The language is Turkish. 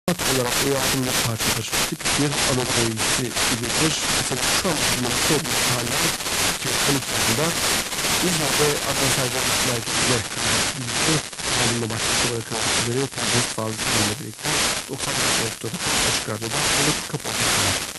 tat olarak o yardımlı parçalar tipik bir Anadolu elbisesi gibidir. Mesela şu an bunun çok hala 2012 yılında İzmir'de Azerbaycan merkezine gidiyor. Yardımlı başlıklı bırakılan kişileri serbest fazlasıyla birlikte 90 noktada açık radyoda alıp kapatmışlar.